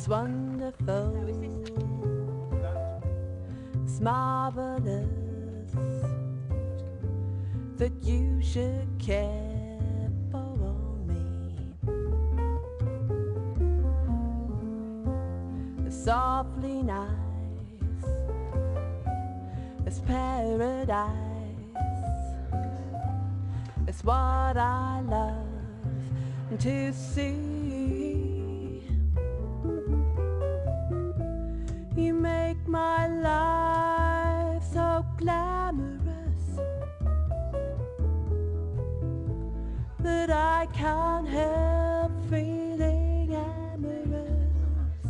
It's wonderful, it's marvelous that you should care for me. It's softly nice, it's paradise. It's what I love to see. You make my life so glamorous that I can't help feeling amorous.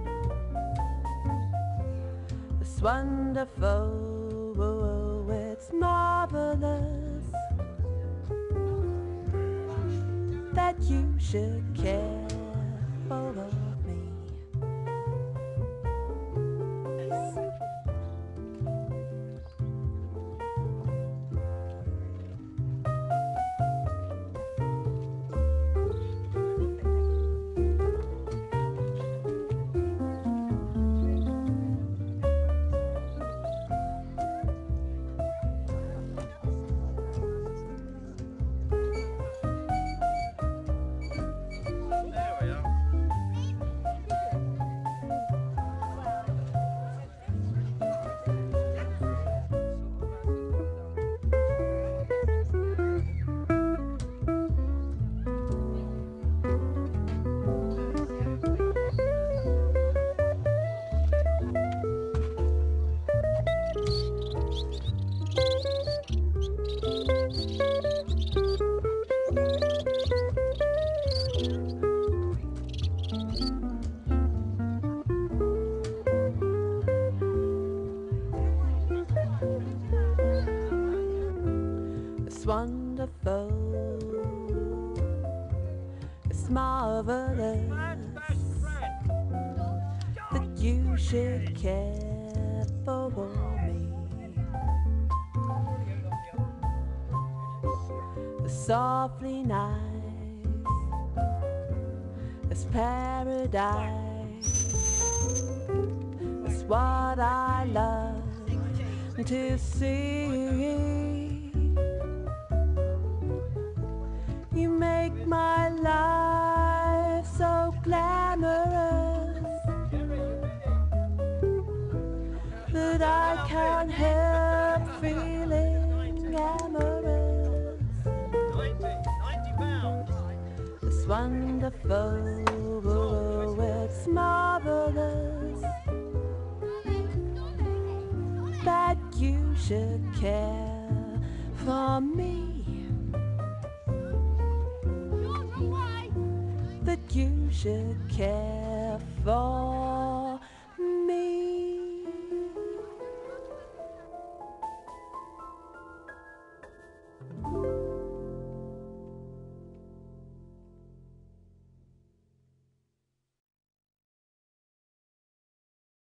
It's wonderful, oh, it's marvelous that you should care for me. It's wonderful, it's marvelous that you should care for me. It's softly nice, it's paradise. It's what I love to see. You make my life so glamorous that I can't help feeling amorous. It's wonderful, oh, it's marvelous that you should care for me. That you should care for